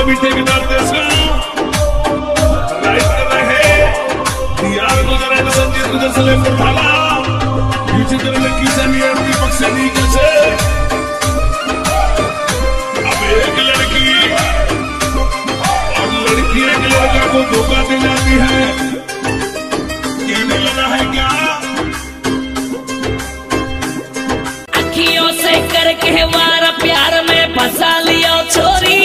भी ठेकेदार देश राइट कर रहे यार गुजरात संजीत गुजर सलेम थाला पीछे तरह की सनी दीपक सैनी कैसे अब एक लड़की और लड़की एक लड़का को धोखा दे जाती है, कहने लगा है क्या अखियों से करके वार प्यार में फंसा लिया छोरी,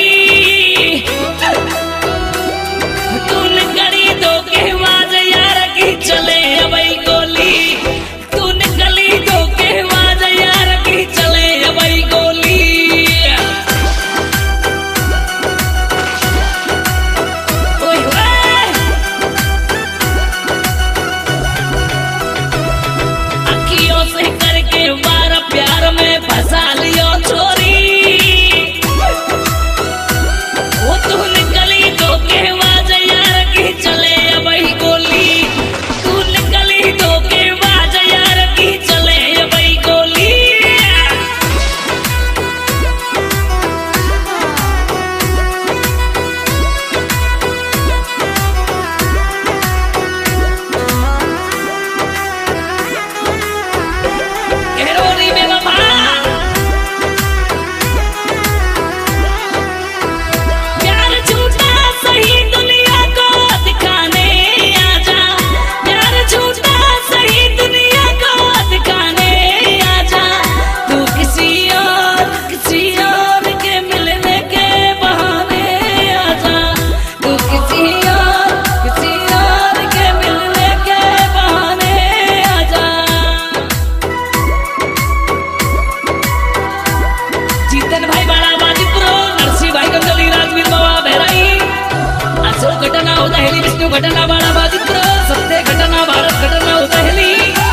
तूने गली दो के वाज यार की चले अबई गोली, तूने गली दो के वाज यार की चले अबई गोली। अखियों से करके वार प्यार में फंसा लियो छोरी, वो तूने गली दो के वाज यार की चले अबई गोली, तूने गली दो के वाज यार की चले अबई गोली। केरोरी में बाबा प्यार झूठा सही दुनिया को दिखाने आजा, प्यार झूठा सही दुनिया को दिखाने आजा, तू किसी और के मिलने के बहाने आजा, तू किसी और के मिलने के बहाने आजा। जीतन भाई बाळा बाजीपुरो, नरसिंह भाई गंगली, राजवीर बाबा बहराई, अशोक घटना उदहली, विष्णु घटना बाळा बाजीपुरो, सत्य घटना भारत घटना उदहली।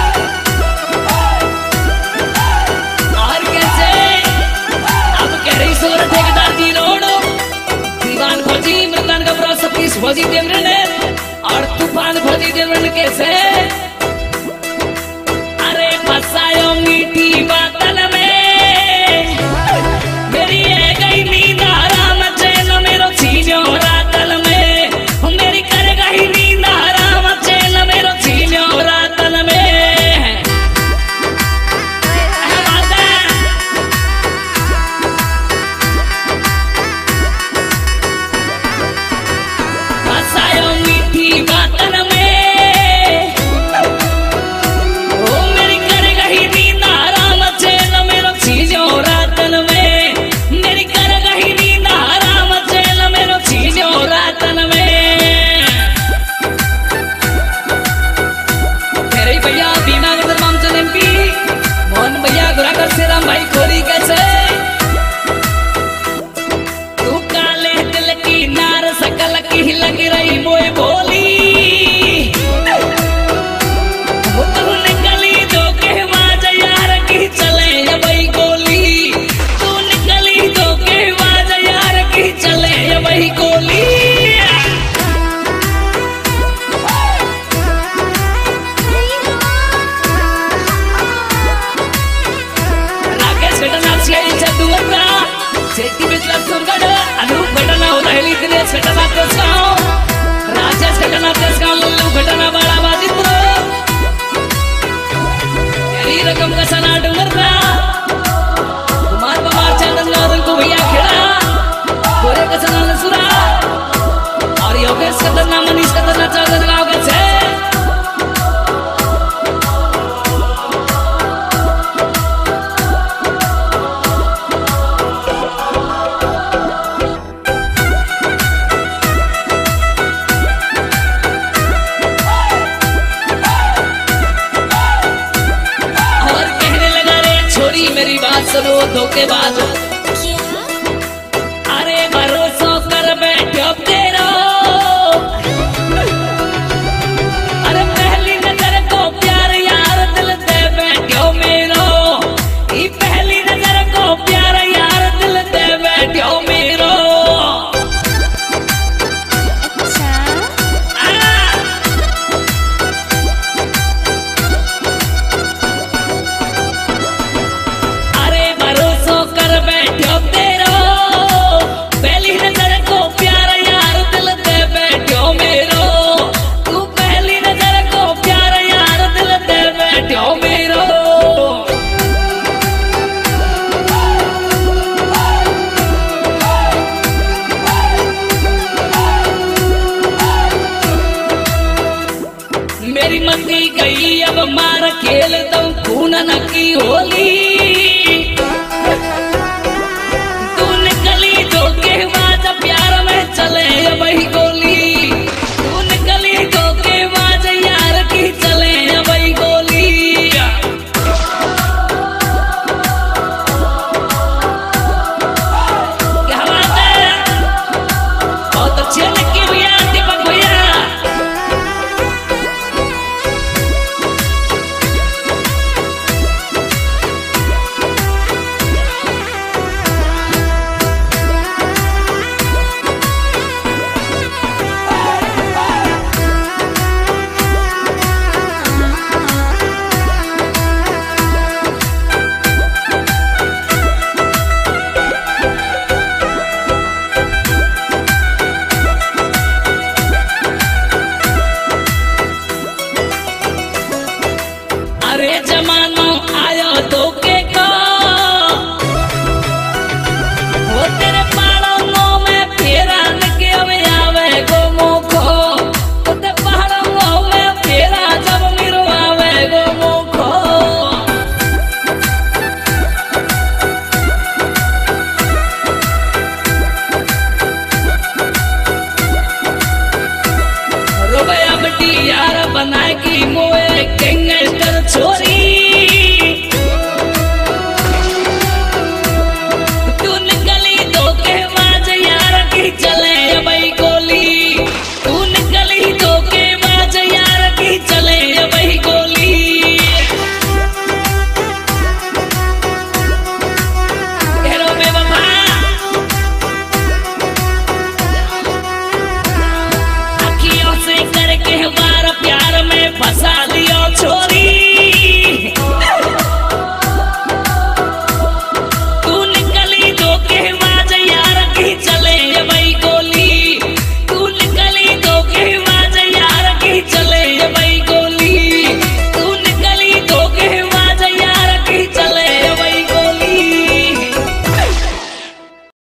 और कैसे अब कह रही सोर ठेकेदार जी रोडो, दीवान फौजी मृतान गबरो सतीश फौजी देवरन और तूफान फौजी देवरन कैसे अरे फसायो मीठी बातन में मेरी है गई नींद हराम चैन मेरो छीनो रातल में, मेरी कर गई नींद हराम चैन मेरो छीनो रातल में। फसायो मीठी बातन में ओ मेरी कर गई नींद हराम चैन मेरो छीनो रातल में, मेरी कर गई नींद हराम चैन मेरो छीनो रातल में। मेरे भैया बीना नगर मामचंद एमपी, मोहन भैया गुराकर से राम भाई खोरी कैसे तू काले दिल की नार सकल की लग रही मोए बोली, वो तूने गली दो के वाज यार की चले अबई गोली, तूने गली दो के वाज यार की चले अबई गोली। राकेश घटना सीआई चंदुवंगा, शेट्टी बिचला सुरगढ़, अनूप घटना उदहली, दिनेश घटना तेजगांव, राजेश घटना तेजगांव, लल्लू घटना बाळा बाजीपुरो, तेरी रकम का सना डुंगरपुरा, कुमार पवार चंदनगांव रंगू भैया खेड़ा, गोरे का सना नसुरा और योगेश कदरना मनीष कदरना चंदनगांव का छे। और कहने लगा रे छोरी मेरी बात सुनो धोखेबाज, अरे भरोसा कर बैठो तेरो, अरे पहली नजर को प्यार यार दिल दे बैठो मेरो, ई पहली नजर को प्यार यार दिल दे बैठो मेरो। अरे भरोसा कर की होली